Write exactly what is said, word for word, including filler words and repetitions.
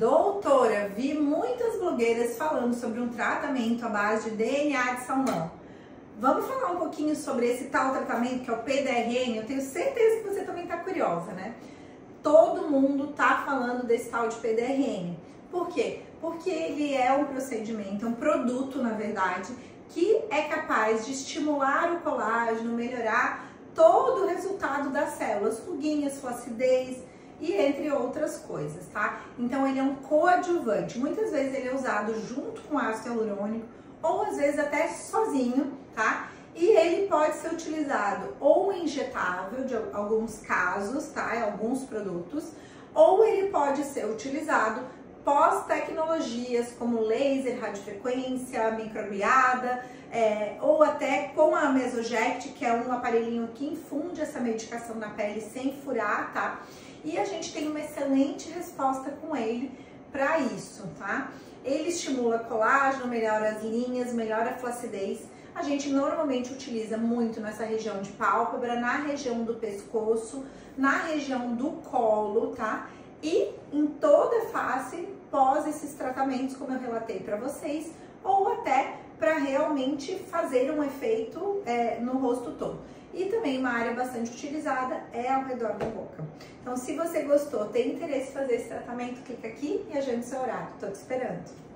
Doutora, vi muitas blogueiras falando sobre um tratamento à base de D N A de salmão. Vamos falar um pouquinho sobre esse tal tratamento que é o P D R N? Eu tenho certeza que você também está curiosa, né? Todo mundo tá falando desse tal de P D R N. Por quê? Porque ele é um procedimento, é um produto, na verdade, que é capaz de estimular o colágeno, melhorar todo o resultado das células, ruguinhas, flacidez e entre outras coisas, tá? Então ele é um coadjuvante. Muitas vezes ele é usado junto com ácido hialurônico ou às vezes até sozinho, tá? E ele pode ser utilizado ou injetável, de alguns casos, tá? Em alguns produtos, ou ele pode ser utilizado pós-tecnologias como laser, radiofrequência, microagulhada, é, ou até com a Mesojet, que é um aparelhinho que infunde essa medicação na pele sem furar, tá? E a gente tem uma excelente resposta com ele para isso, tá? Ele estimula colágeno, melhora as linhas, melhora a flacidez. A gente normalmente utiliza muito nessa região de pálpebra, na região do pescoço, na região do colo, tá? E em toda a face, pós esses tratamentos, como eu relatei para vocês, ou até para realmente fazer um efeito é, no rosto todo. E também uma área bastante utilizada é ao redor da boca. Então, se você gostou, tem interesse em fazer esse tratamento, clica aqui e agende seu horário. Tô te esperando.